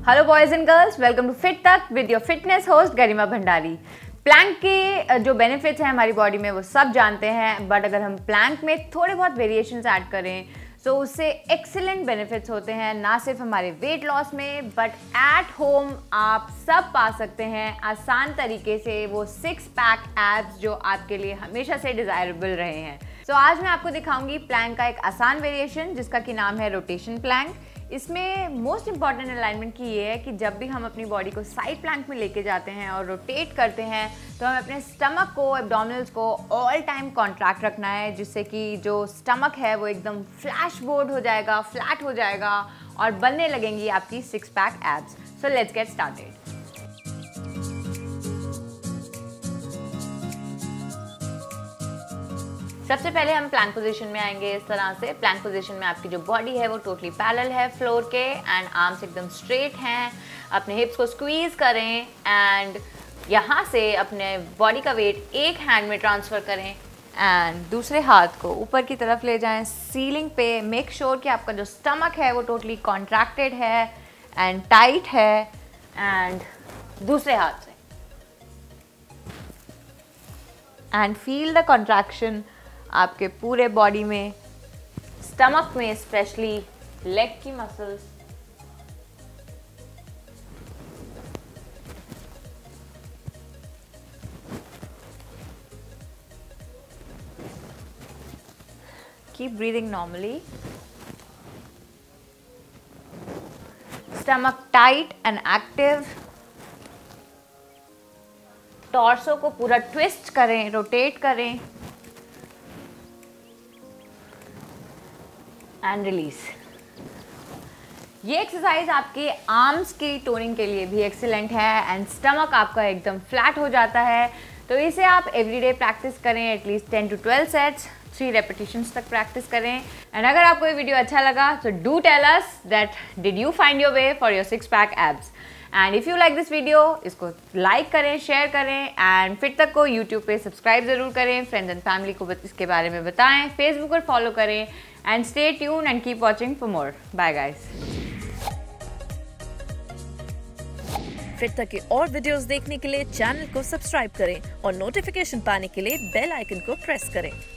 Hello boys and girls, welcome to Fit Tak with your fitness host Garima Bhandari. Plank के जो benefits हैं हमारी body में वो सब जानते हैं, बट अगर हम प्लैंक में थोड़े बहुत वेरिएशंस ऐड करें तो उससे एक्सीलेंट बेनिफिट्स होते हैं, ना सिर्फ हमारे वेट लॉस में बट एट होम आप सब पा सकते हैं आसान तरीके से वो 6 पैक एब्स जो आपके लिए हमेशा से डिजायरेबल रहे हैं। तो आज मैं आपको दिखाऊंगी प्लैंक का एक आसान वेरिएशन जिसका कि नाम है रोटेशन प्लैंक। इसमें मोस्ट इंपॉर्टेंट अलाइनमेंट की ये है कि जब भी हम अपनी बॉडी को साइड प्लैंक में लेके जाते हैं और रोटेट करते हैं तो हमें अपने स्टमक को, एब्डोमिनल्स को ऑल टाइम कॉन्ट्रैक्ट रखना है, जिससे कि जो स्टमक है वो एकदम फ्लैशबोर्ड हो जाएगा, फ्लैट हो जाएगा और बनने लगेंगी आपकी 6 pack abs. So let's get started. सबसे पहले हम प्लैंक पोजीशन में आएंगे। इस तरह से प्लैंक पोजीशन में आपकी जो बॉडी है वो टोटली पैरेलल है फ्लोर के एंड आर्म्स एकदम स्ट्रेट हैं। अपने हिप्स को स्क्वीज करें एंड यहाँ से अपने बॉडी का वेट एक हैंड में ट्रांसफ़र करें एंड दूसरे हाथ को ऊपर की तरफ ले जाएं सीलिंग पे। मेक श्योर कि आपका जो स्टमक है वो टोटली कॉन्ट्रैक्टेड है एंड टाइट है एंड दूसरे हाथ से एंड फील द कॉन्ट्रैक्शन आपके पूरे बॉडी में, स्टमक में, स्पेशली लेग की muscles. Keep breathing normally. Stomach tight and active. Torso को पूरा ट्विस्ट करें, रोटेट करें एंड रिलीज। ये एक्सरसाइज आपके आर्म्स की टोनिंग के लिए भी एक्सीलेंट है एंड स्टमक आपका एकदम फ्लैट हो जाता है। तो इसे आप एवरीडे प्रैक्टिस करें, एटलीस्ट 10 to 12 सेट्स, 3 रेपिटेशंस तक प्रैक्टिस करें। एंड अगर आपको ये वीडियो अच्छा लगा तो do tell us that did you find your way for your 6 pack abs. And if you like this video, इसको लाइक करें, शेयर करें एंड फिट तक को यूट्यूब पे सब्सक्राइब ज़रूर करें। फ्रेंड्स एंड फैमिली को इसके बारे में बताएं, फेसबुक पर फॉलो करें and stay tuned and keep watching for more. Bye guys. Fit Tak के और वीडियोस देखने के लिए चैनल को सब्सक्राइब करें और नोटिफिकेशन पाने के लिए बेल आइकन को प्रेस करें।